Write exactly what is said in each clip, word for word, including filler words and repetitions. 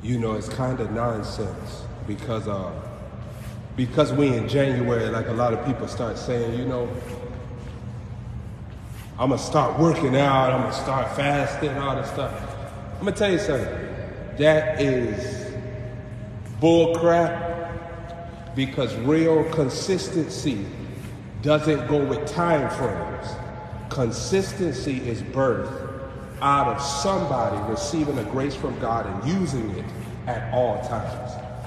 You know, it's kind of nonsense because uh, because we in January, like a lot of people start saying, you know, I'm gonna start working out, I'm gonna start fasting, all this stuff. I'm gonna tell you something. That is bull crap, because real consistency doesn't go with time frames. Consistency is birthed out of somebody receiving a grace from God and using it at all times.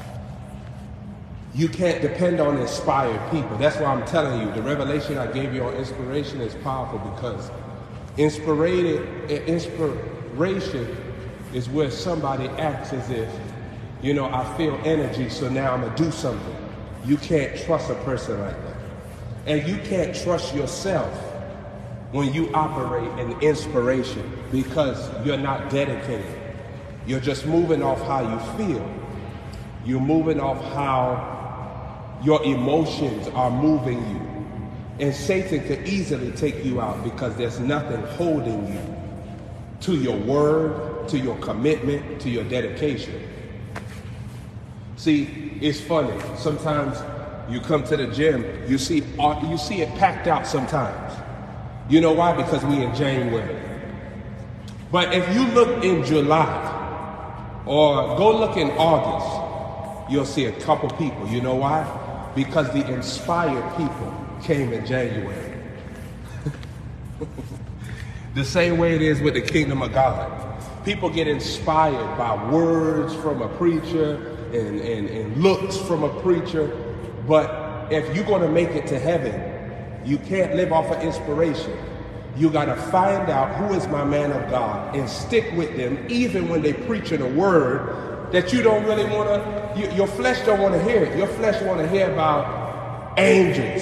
You can't depend on inspired people. That's why I'm telling you, the revelation I gave you on inspiration is powerful, because inspired, inspiration is where somebody acts as if, you know, I feel energy, so now I'm gonna do something. You can't trust a person like that. And you can't trust yourself when you operate in inspiration, because you're not dedicated. You're just moving off how you feel. You're moving off how your emotions are moving you. And Satan could easily take you out, because there's nothing holding you to your word, to your commitment, to your dedication. See, it's funny. Sometimes you come to the gym, you see, you see it packed out sometimes. You know why? Because we in January. But if you look in July, or go look in August, you'll see a couple people. You know why? Because the inspired people came in January. The same way it is with the kingdom of God. People get inspired by words from a preacher and, and, and looks from a preacher. But if you're going to make it to heaven, you can't live off of inspiration. You got to find out who is my man of God and stick with them, even when they preaching a word that you don't really want to, you, your flesh don't want to hear it. Your flesh want to hear about angels.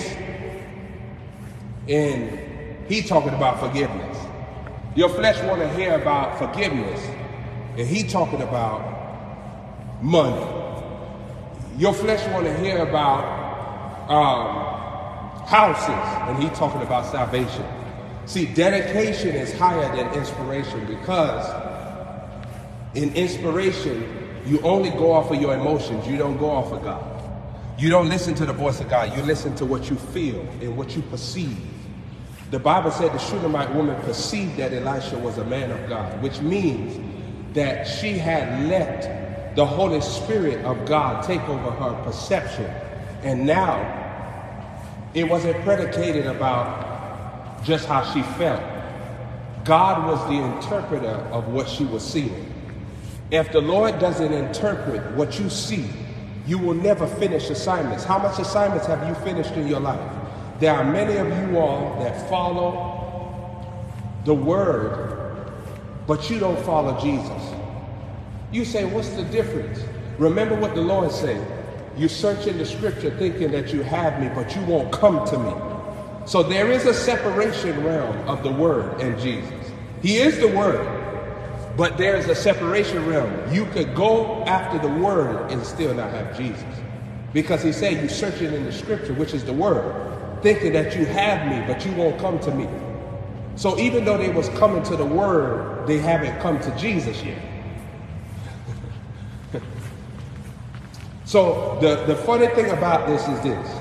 And he talking about forgiveness. Your flesh want to hear about forgiveness. And he talking about money. Your flesh want to hear about um, houses. And he talking about salvation. See, dedication is higher than inspiration, because in inspiration, you only go off of your emotions. You don't go off of God. You don't listen to the voice of God. You listen to what you feel and what you perceive. The Bible said the Shunammite woman perceived that Elisha was a man of God, which means that she had let the Holy Spirit of God take over her perception. And now it wasn't predicated about just how she felt. God was the interpreter of what she was seeing. If the Lord doesn't interpret what you see, you will never finish assignments. How much assignments have you finished in your life? There are many of you all that follow the word, but you don't follow Jesus. You say, what's the difference? Remember what the Lord said. You search in the scripture thinking that you have me, but you won't come to me. So there is a separation realm of the word and Jesus. He is the word, but there is a separation realm. You could go after the word and still not have Jesus. Because he said you search it in the scripture, which is the word, thinking that you have me, but you won't come to me. So even though they was coming to the word, they haven't come to Jesus yet. So the, the funny thing about this is this.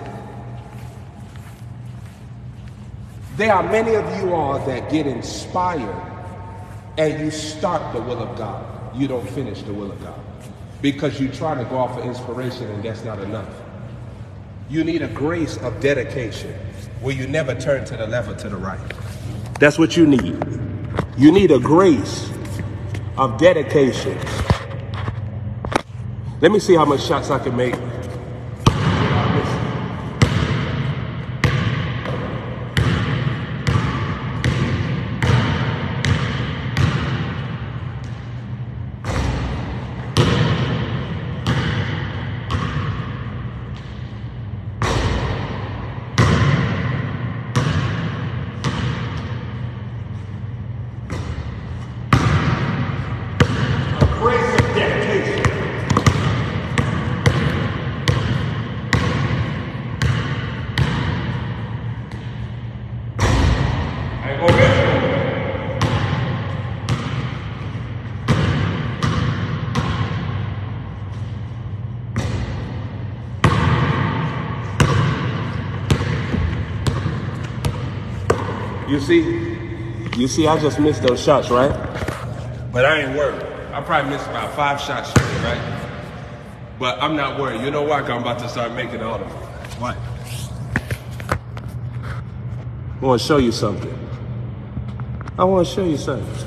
There are many of you all that get inspired and you start the will of God. You don't finish the will of God because you try to go off of inspiration, and that's not enough. You need a grace of dedication where you never turn to the left or to the right. That's what you need. You need a grace of dedication. Let me see how much shots I can make. You see? You see, I just missed those shots, right? But I ain't worried. I probably missed about five shots straight, right? But I'm not worried. You know why? 'Cause I'm about to start making all of them. What? I want to show you something. I want to show you something.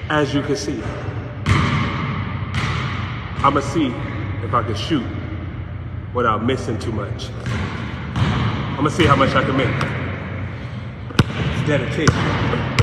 as you can see. I'ma see if I can shoot without missing too much. I'ma see how much I can make. It's dedication.